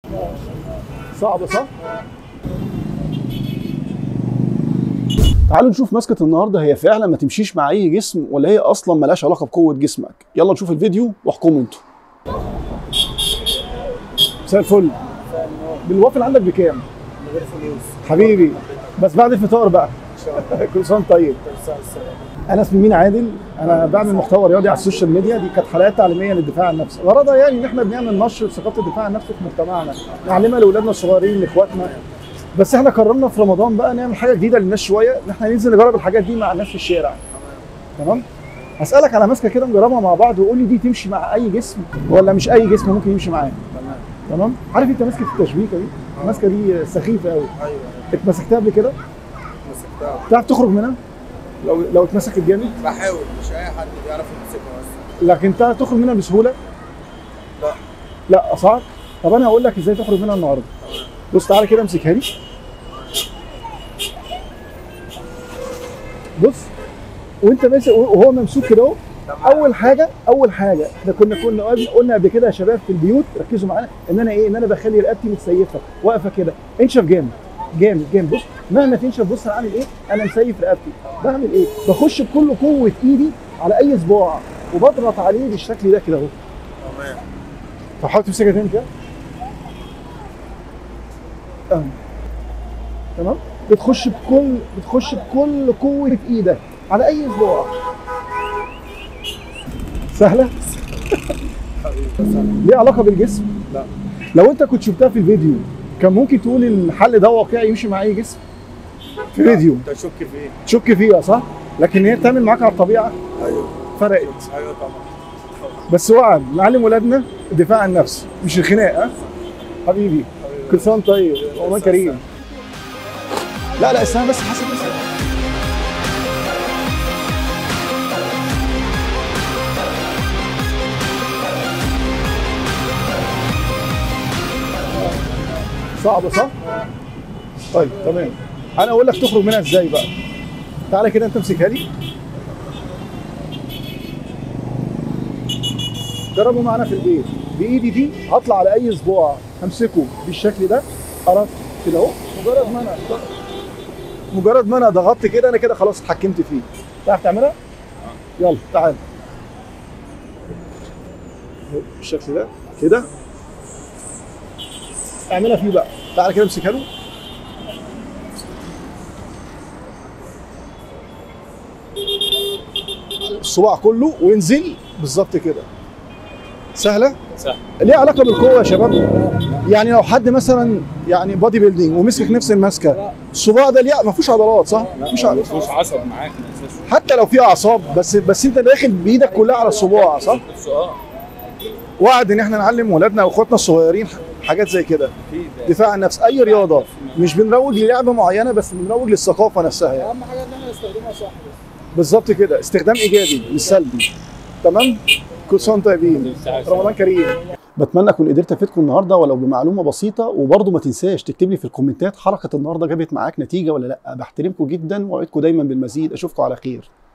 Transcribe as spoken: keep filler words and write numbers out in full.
صعبه صح؟ تعالوا نشوف مسكة النهارده هي فعلا ما تمشيش مع اي جسم ولا هي اصلا ملهاش علاقه بقوه جسمك. يلا نشوف الفيديو واحكموا انتوا. مساء الفل. بالوافل عندك بكام؟ من غير فلوس حبيبي بس بعد الفطار بقى. كل سنه وانت طيب. انا اسمي مين عادل، انا بعمل محتوى رياضي على السوشيال ميديا. دي كانت حلقات تعليميه للدفاع عن النفس، غرضها يعني ان احنا بنعمل نشر ثقافه الدفاع عن النفس في مجتمعنا، نعلمها لاولادنا الصغيرين لاخواتنا. بس احنا قررنا في رمضان بقى نعمل حاجه جديده للناس شويه، ان احنا ننزل نجرب الحاجات دي مع الناس في الشارع. تمام؟ هسالك على ماسكه كده نجربها مع بعض وقول لي دي تمشي مع اي جسم ولا مش اي جسم ممكن يمشي معاه. تمام تمام؟ عارف انت ماسكه التشبيكه دي؟ الماسكه دي سخيفه قوي. ايوه اتمسكتها قبل كده؟ مسكتها. تعرف تخرج منها؟ لو لو اتمسكت جامد؟ بحاول، مش اي حد بيعرف يمسكها بس. لكن تعرف تخرج منها بسهوله؟ لا لا صعب. طب انا هقول لك ازاي تخرج منها النهارده. بص تعالى كده امسكها لي. بص وانت ماسك وهو ممسوك كده اهو. اول حاجه اول حاجه احنا كنا كنا قلنا قبل كده يا شباب في البيوت، ركزوا معانا، ان انا ايه ان انا بخلي رقبتي متسيفه واقفه كده. انشف جامد جامد جامد. بص مهما تنشف بص انا عامل ايه، انا مسيف رقبتي. بعمل ايه؟ بخش بكل قوه ايدي على اي صباع وبضغط عليه بالشكل ده كده اهو. تمام. فحاول تمسكها تاني كده. اه تمام. بتخش بكل بتخش بكل قوه ايدك على اي صباع. سهله؟ ليه علاقه بالجسم؟ لا. لو انت كنت شفتها في الفيديو كان ممكن تقول الحل ده واقعي يمشي مع اي جسم؟ في فيديو انت تشك فيه. تشك فيها صح؟ لكن هي بتعمل معاك على الطبيعه ايوه فرقت. ايوه طبعا. بس وعد نعلم ولادنا الدفاع عن النفس مش الخناق. ها حبيبي كل سنه وانت طيب رمضان كريم. لا لا استنى بس حاسب بس. صعبة صح؟ طيب تمام. انا اقول لك تخرج منها ازاي بقى. تعالى كده انت امسكها لي. جربوا معانا في البيت. بايدي دي هطلع على اي صباع همسكه بالشكل ده. قربت كده اهو. مجرد ما انا مجرد ما انا ضغطت كده انا كده خلاص اتحكمت فيه. تعرف تعملها؟ يلا تعال. بالشكل ده كده. اعملها فيه بقى. تعالى كده امسكها له. الصباع كله وانزل بالظبط كده. سهله؟ سهل. ليه علاقه بالقوه يا شباب؟ يعني لو حد مثلا يعني بادي بيلدينج ومسك نفس المسكه، الصباع ده ليه ما فيهوش عضلات صح؟ مفيش عضلات. مفيش عصب معاك اساسا. حتى لو في اعصاب بس بس انت داخل بايدك كلها على الصباع صح؟ اه. وعد ان احنا نعلم ولادنا واخواتنا الصغيرين حاجات زي كده. دفاع عن النفس، اي رياضه مش بنروج للعبه معينه بس بنروج للثقافه نفسها يعني. اهم حاجه ان احنا نستخدمها صح بس. بالظبط كده، استخدام ايجابي مش سلبي. تمام؟ كل سنه وانتم طيبين. رمضان كريم. بتمنى اكون قدرت افيدكم النهارده ولو بمعلومه بسيطه، وبرضه ما تنساش تكتب لي في الكومنتات حركه النهارده جابت معاك نتيجه ولا لا. بحترمكم جدا واوعدكم دايما بالمزيد. اشوفكم على خير.